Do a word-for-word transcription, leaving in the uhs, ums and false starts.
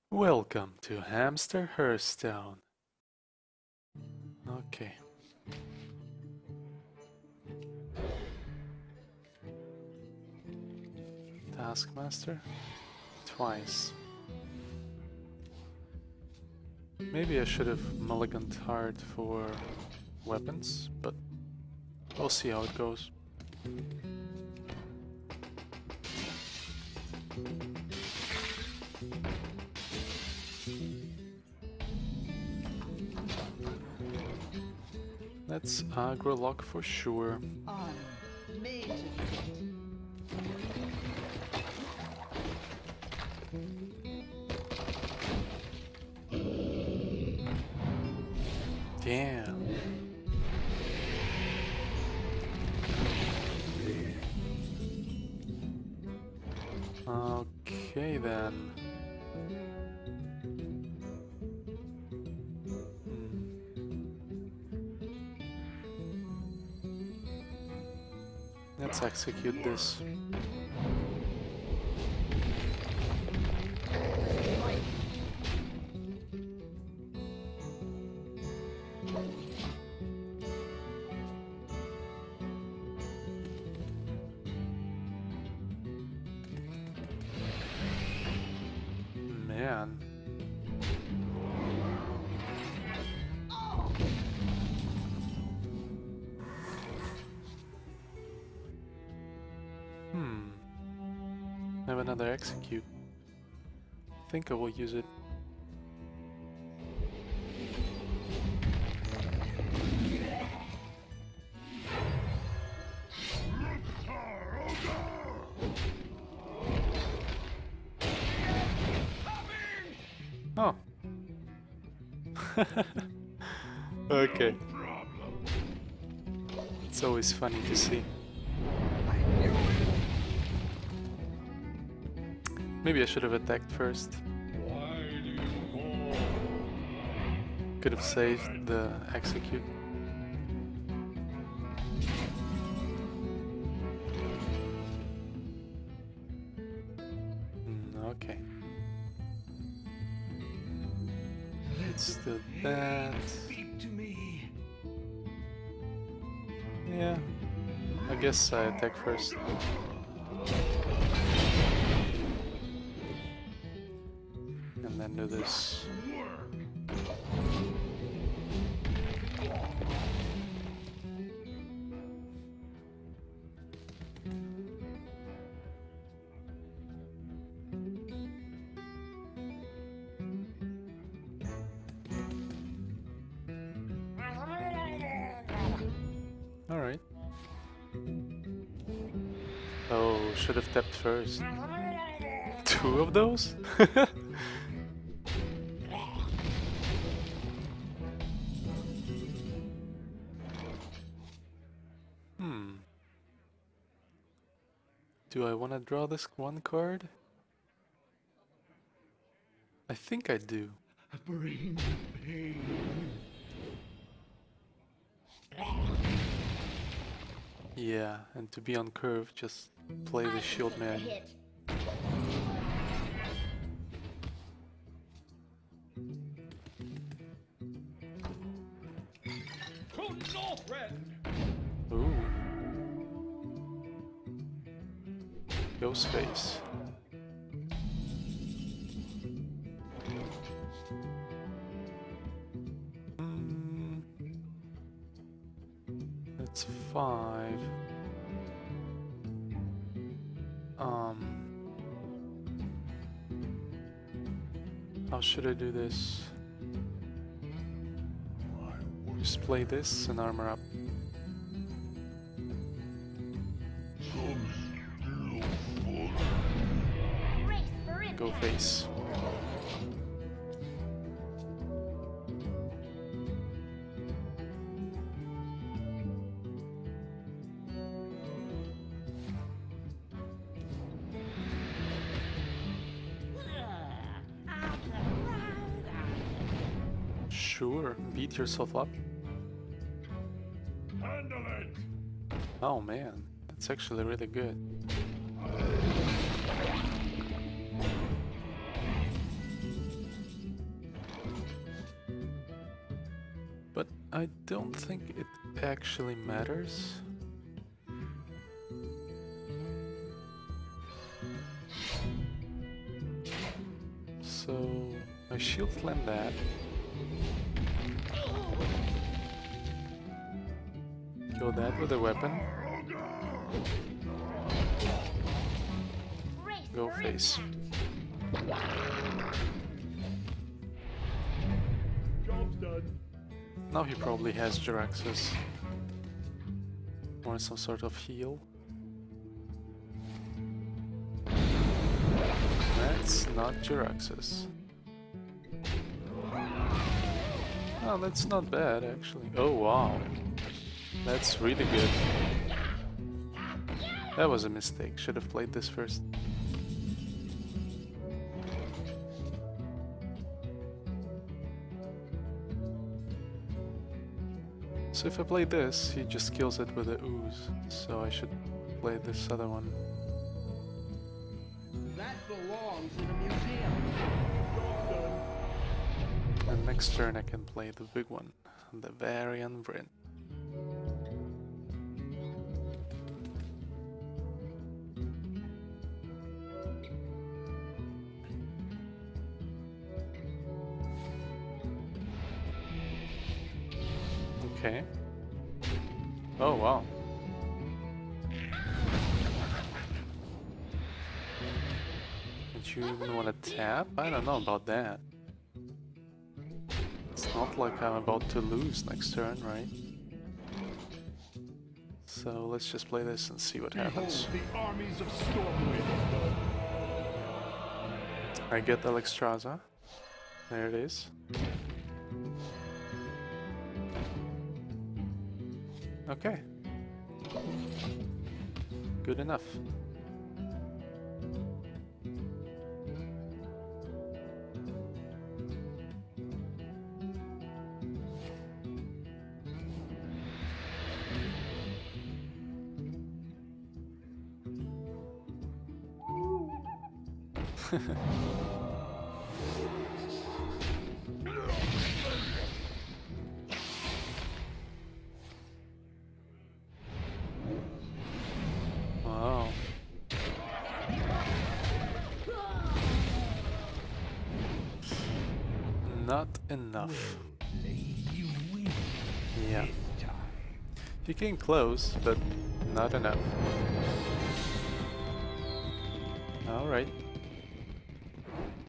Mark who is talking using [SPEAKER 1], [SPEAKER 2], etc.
[SPEAKER 1] Welcome to Hamster Hearthstone. Okay. Taskmaster? Twice. Maybe I should have mulliganed hard for weapons, but we'll see how it goes. Let's aggro lock for sure.
[SPEAKER 2] On major.
[SPEAKER 1] Damn. Okay then. Let's execute this. Man. Hmm. I have another execute. I think I will use it. Oh. Okay. It's always funny to see. Maybe I should have attacked first. Could have saved the execute. Mm, okay. Let's do that. Yeah. I guess I attack first. And then do this. Alright. Oh, should have tapped first. Two of those? Hmm. Do I want to draw this one card? I think I do.
[SPEAKER 2] Bring pain.
[SPEAKER 1] Yeah, and to be on curve, just play the shield man. Ooh. Ghost face. Mm. That's five. Um. How should I do this? Just play this and armor up. Go face. Sure, beat yourself up.
[SPEAKER 3] Handle it.
[SPEAKER 1] Oh man, that's actually really good. I don't think it actually matters. So I shield slam that. Kill that with a weapon. Go face.
[SPEAKER 2] Job's done.
[SPEAKER 1] Now he probably has Jiraxxus. Or some sort of heal. That's not Jiraxxus. Oh, that's not bad actually. Oh wow. That's really good. That was a mistake. Should have played this first. So if I play this, he just kills it with a ooze. So I should play this other one.
[SPEAKER 2] That belongs in a museum. Job's done.
[SPEAKER 1] And next turn I can play the big one, the Varian Vryn. Okay. Oh wow. Don't you even want to tap? I don't know about that. It's not like I'm about to lose next turn, right? So let's just play this and see what happens.
[SPEAKER 2] Behold the armies of Stormwind.
[SPEAKER 1] I get Alexstrasza. There it is. Okay. Good enough. Wow. Not enough.
[SPEAKER 2] You win
[SPEAKER 1] Yeah.
[SPEAKER 2] this time.
[SPEAKER 1] You came close, but not enough. Alright.